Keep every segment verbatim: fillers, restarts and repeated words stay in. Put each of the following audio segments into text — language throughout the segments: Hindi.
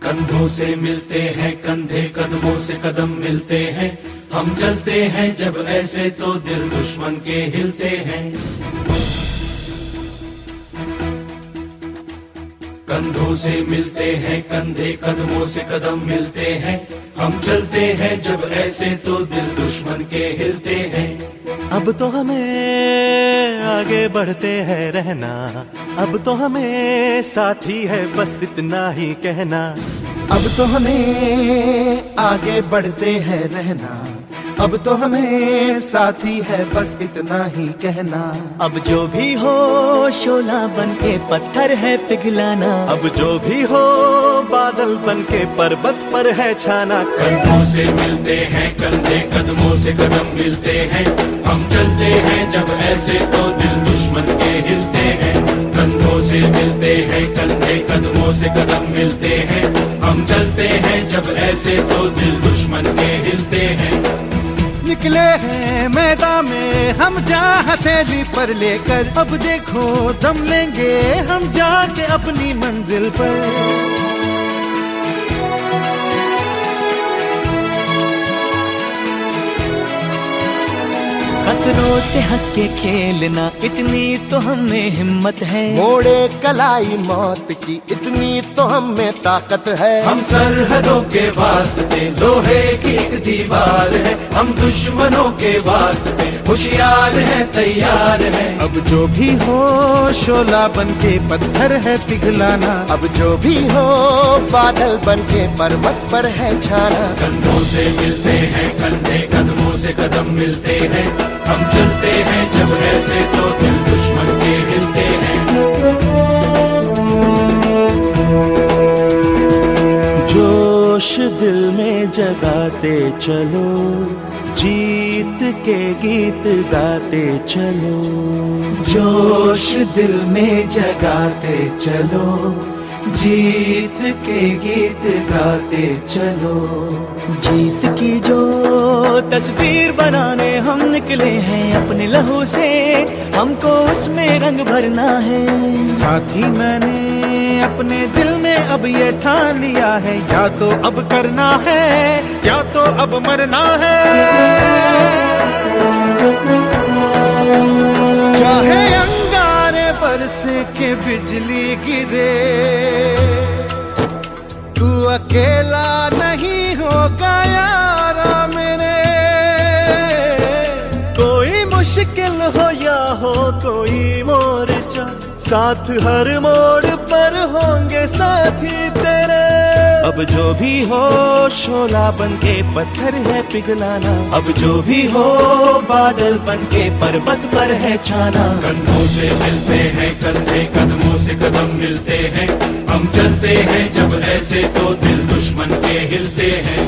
कंधों से मिलते हैं कंधे, कदमों से कदम मिलते हैं, हम चलते हैं जब ऐसे तो दिल दुश्मन के हिलते हैं। कंधों से मिलते हैं कंधे, कदमों से कदम मिलते हैं, हम चलते हैं जब ऐसे तो दिल दुश्मन के हिलते हैं। अब तो हमें आगे बढ़ते हैं रहना, अब तो हमें साथी है बस इतना ही कहना। अब तो हमें आगे बढ़ते हैं रहना, अब तो हमें साथी है बस इतना ही कहना। अब जो भी हो शोला बन के पत्थर है पिघलाना, अब जो भी हो बादल बन के पर्वत पर है छाना। कंधों से मिलते हैं कंधे, कदमों से कदम मिलते हैं, हम चलते हैं जब ऐसे तो दिल दुश्मन के हिलते हैं। कंधों से मिलते हैं कंधे, कदमों से कदम मिलते हैं, हम चलते हैं जब ऐसे तो दिल दुश्मन के हिलते हैं। निकले हैं मैदान में हम जा हथेली पर लेकर, अब देखो दम लेंगे हम जाके अपनी मंजिल पर। खतरों से हंस के खेलना इतनी तो हमें हिम्मत है, मोड़े कलाई मौत की इतनी तो हमें ताकत है। हम सरहदों के वास्ते लोहे की एक दीवार है, हम दुश्मनों के वास्ते होशियार हैं तैयार हैं। अब जो भी हो शोला बन के पत्थर है पिघलाना, अब जो भी हो बादल बन के पर्वत पर है छाना। कंधों से मिलते हैं कंधे, कदमों से कदम मिलते हैं, हम चलते हैं जब ऐसे तो दिल दुश्मन के हिलते हैं। जोश दिल में जगाते चलो, जीत के गीत गाते चलो। जोश दिल में जगाते चलो, जीत के गीत गाते चलो। जीत की जो तस्वीर बनाने हम निकले हैं अपने लहू से, हमको उसमें रंग भरना है। साथी मैंने अपने दिल में अब ये ठान लिया है, या तो अब करना है या तो अब मरना है। चाहे अंगारे बरसे के बिजली गिरे, तू अकेला नहीं होगा यारा मेरे। कोई मुश्किल हो या हो कोई मोर्चा, साथ हर मोड़ पर होंगे साथी तेरे। अब जो भी हो शोला बन के पत्थर है पिघलाना, अब जो भी हो बादल बन के पर्वत पर है छाना। कंधों से मिलते हैं कंधे, कदमों से कदम मिलते हैं, हम चलते हैं जब ऐसे तो दिल दुश्मन के हिलते हैं।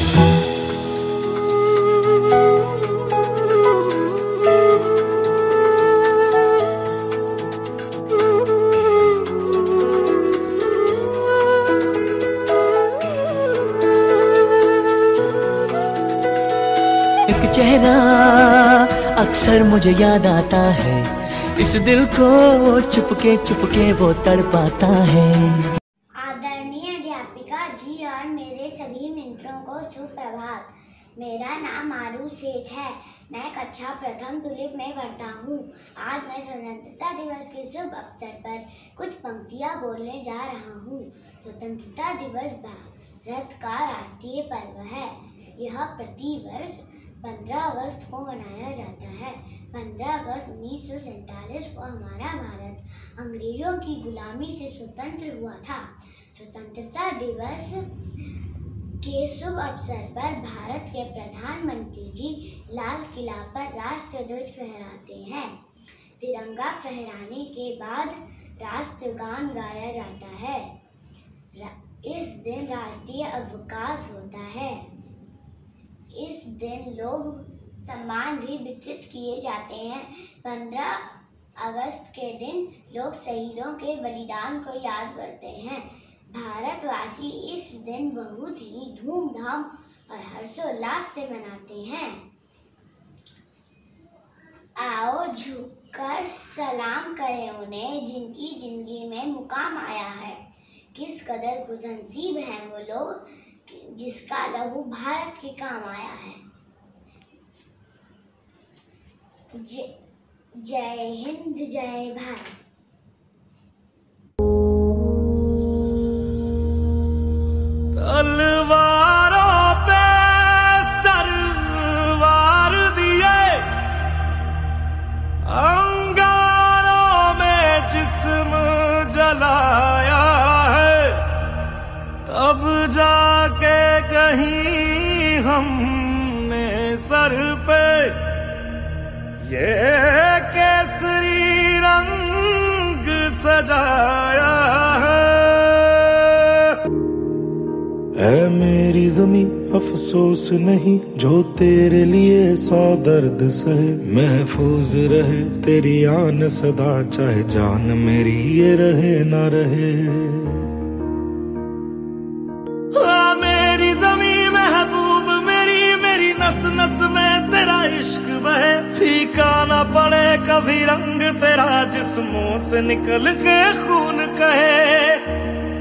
एक चेहरा अक्सर मुझे याद आता है, इस दिल को चुपके चुपके वो तड़पाता है। आदरणीय अध्यापिका जी और मेरे सभी मित्रों को सुप्रभात। मेरा नाम आरू सेठ है, मैं कक्षा प्रथम तुलिप में पढ़ता हूँ। आज मैं स्वतंत्रता दिवस के शुभ अवसर पर कुछ पंक्तियाँ बोलने जा रहा हूँ। स्वतंत्रता दिवस भारत का राष्ट्रीय पर्व है। यह प्रतिवर्ष पंद्रह अगस्त को मनाया जाता है। पंद्रह अगस्त उन्नीस सौ सैंतालीस को हमारा भारत अंग्रेजों की गुलामी से स्वतंत्र हुआ था। स्वतंत्रता दिवस के शुभ अवसर पर भारत के प्रधानमंत्री जी लाल किला पर राष्ट्रध्वज फहराते हैं। तिरंगा फहराने के बाद राष्ट्रगान गाया जाता है। इस दिन राष्ट्रीय अवकाश होता है। इस दिन लोग सम्मान भी वितरित किए जाते हैं। पंद्रह अगस्त के दिन लोग शहीदों के बलिदान को याद करते हैं। भारतवासी इस दिन बहुत ही धूमधाम और हर्षोल्लास से मनाते हैं। आओ झुककर सलाम करें उन्हें जिनकी जिंदगी में मुकाम आया है। किस कदर खुशनसीब हैं वो लोग जिसका लहू भारत के काम आया है। जय जय हिंद, जय भारत। तलवारों पे सरवार दिए, अंगारों में जिस्म जलाया है, तब जाके कहीं हमने सर पे ये केसरी रंग सजाया है। ऐ मेरी ज़मीं अफसोस नहीं जो तेरे लिए सौ दर्द सहे, महफूज रहे तेरी आन सदा चाहे जान मेरी ये रहे ना रहे। आ मेरी ज़मीं महबूब मेरी, मेरी नस नस में तेरा इश्क बहे, फीका ना पड़े कभी रंग तेरा जिस्मों से निकल के खून कहे।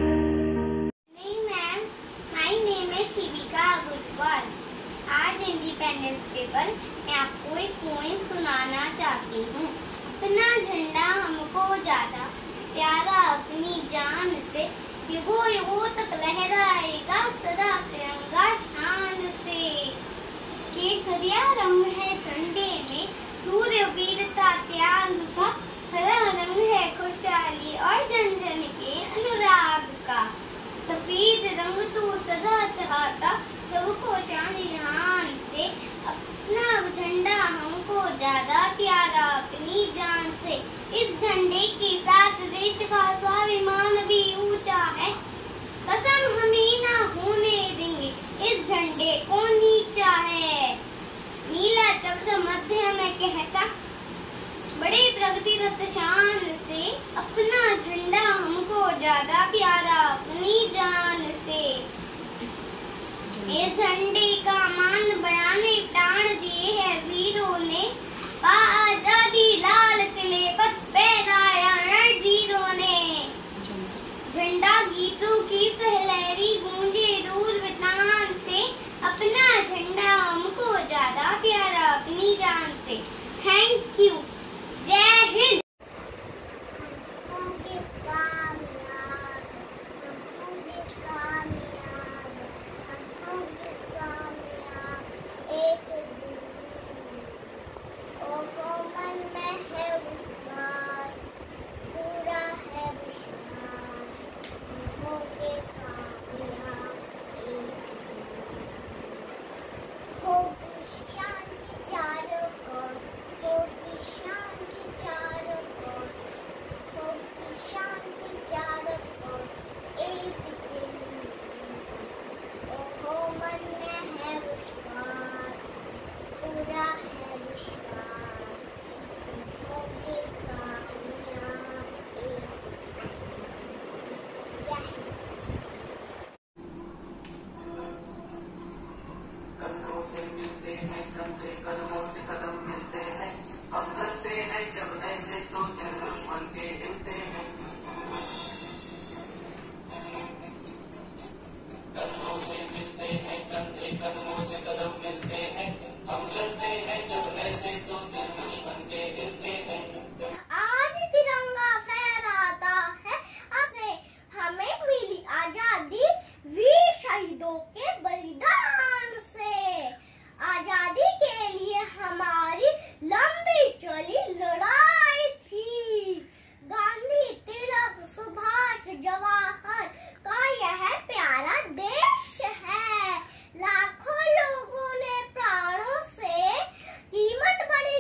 आज इंडिपेंडेंस डे पर मैं आपको एक पोएम सुनाना चाहती हूँ। अपना झंडा हमको ज्यादा प्यारा अपनी जान से, युगों युगों तक लहराएगा सदा तिरंगा शान से। केसरिया रंग है झंडे में सूर्य वीरता त्याग का, हरा रंग है खुशहाली और जन जन के अनुराग का। सफेद रंग तो सदा चाहता सबको शान जहान से, अपना झंडा हमको ज्यादा प्यारा अपनी जान से। इस झंडे के साथ देश का स्वाभिमान भी ऊंचा है, कसम हमें ना होने देंगे इस झंडे को नीचा है। नीला चक्र मध्य में कहता बड़े प्रगति रत शान से, अपना झंडा हमको ज्यादा प्यारा अपनी जान से। इस झंडे का मान बढ़ाने प्राण दिए हैं वीरों ने, आजादी लाल किले पर फहराया रणवीरों ने। झंडा गीतों की सहलहरी गूंजे दूर वितान से, अपना झंडा हमको ज्यादा प्यारा अपनी जान से। थैंक यू, जय हिंद। आज तिरंगा फहराता है, आसे हमें मिली आजादी वीर शहीदों के बलिदान से। आजादी के लिए हमारी लंबी चली लड़ाई थी, गांधी तिलक सुभाष जवाहर का यह प्यारा देश है। लाखों लोगों ने प्राणों से कीमत बड़ी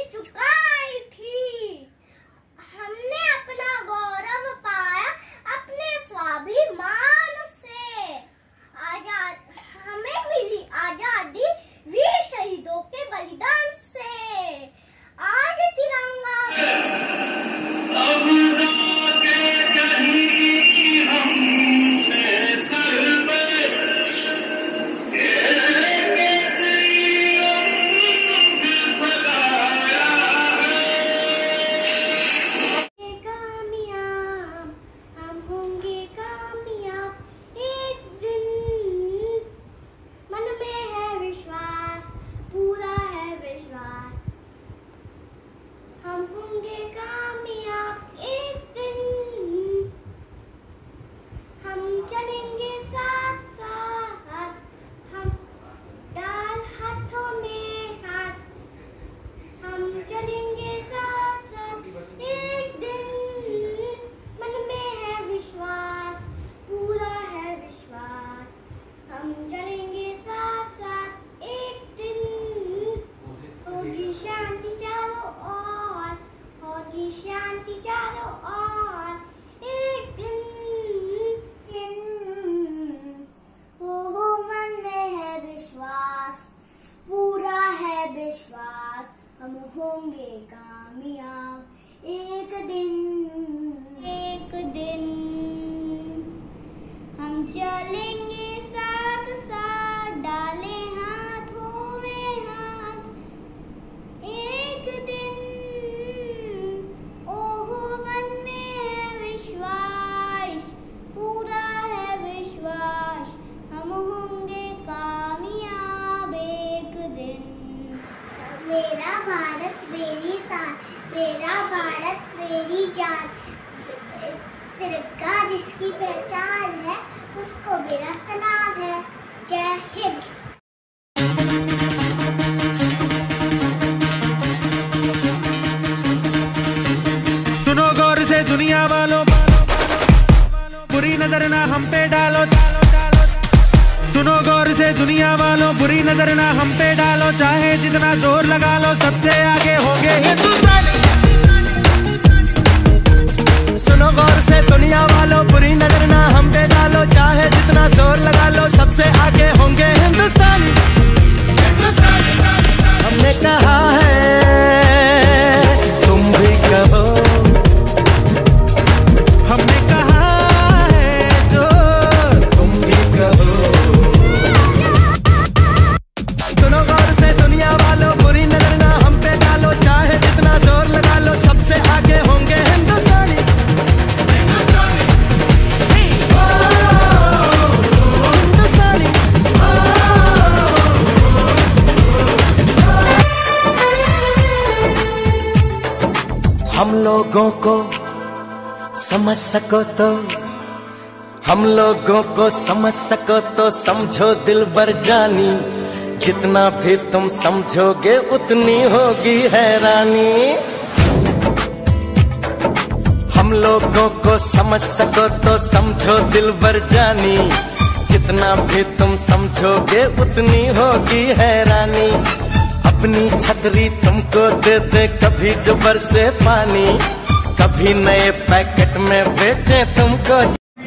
विश्वास हम होंगे कामयाब एक दिन एक दिन हम चलेंगे साथ साथ डाले हाथों में हाथ एक दिन ओहो मन में है विश्वास पूरा है विश्वास हम होंगे कामयाब एक दिन। मेरा भारत मेरी शान मेरा भारत मेरी जान तिरंगा जिसकी पहचान है उसको मेरा सलाम है। जय हिंद। सुनो गौर से दुनिया वालों, बुरी नजर ना हम पे डालो। सुनो गौर से दुनिया वालों, बुरी नजर ना हम पे डालो। चाहे जितना जोर लगा लो सबसे आगे होंगे हिंदुस्तानी। सुनो गौर से दुनिया वालों, बुरी नजर ना हम पे डालो। चाहे जितना जोर लगा लो सबसे आगे होंगे हिंदुस्तानी। हमने कहा है तुम भी कहो, हमने कहा है जो तुम भी कहो। सुनो गौर से दुनिया वालों, बुरी नजर ना हम पे डालो। चाहे जितना जोर लगा लो सबसे आगे होंगे हिंदुस्तानी। हम लोगों को समझ सको तो, हम लोगों को समझ सको तो समझो दिल बर जानी। जितना भी तुम समझोगे उतनी होगी हैरानी। हम लोगों को समझ सको तो समझो दिल बर जानी। जितना भी तुम समझोगे उतनी होगी हैरानी। अपनी छतरी तुमको दे दे कभी जो बरसे पानी, कभी नए पैकेट में बेचे तुमको।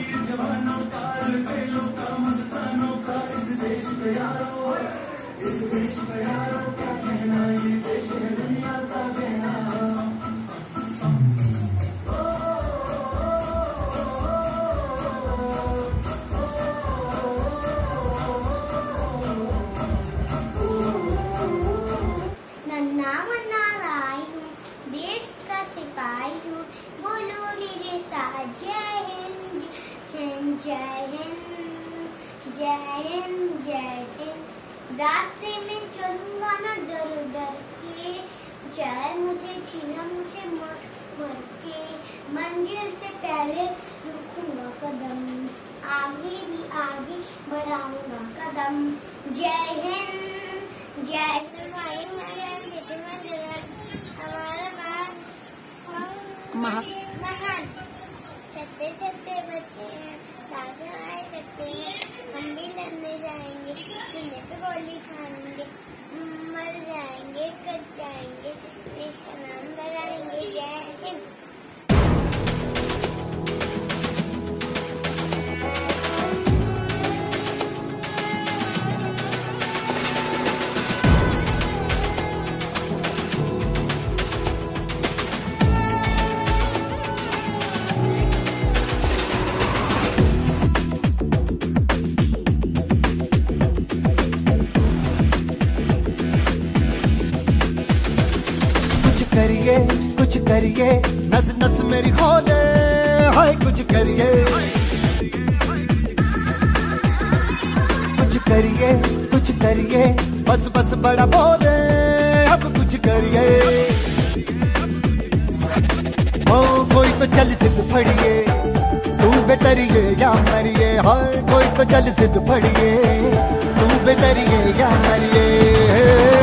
नन्हा मुन्ना राय हूँ, देश का सिपाही हूँ, बोलो मेरे साथ जय हिंद हिंद जय हिंद जय हिंद जय हिंद। रास्ते में चलूंगा ना डर डर के, चाहे मुझे छीना मुझे मर मर के, मंजिल से पहले रुकूंगा कदम, आगे भी आगे बढ़ाऊंगा कदम। जय हिंद जय हिंद। महान छत्ते छत्ते बच्चे हैं, दादा आए बच्चे हैं, हम भी लड़ने जाएंगे, सीने पे गोली खाएंगे, मर जाएंगे कट जाएंगे, देश का नाम बढ़ाएंगे। जय हिंद। करिए कुछ करिए, नस नस मेरी खोले, हाय कुछ करिए। कुछ करिए कुछ करिए, बस बस बड़ा बोले, अब कुछ करिए। ओ कोई तो चल सिद्ध फड़िए, तू बेतरिए या मरिए। हाय कोई तो चल सिद्ध फड़िए, तू बेतरिए या मरिए।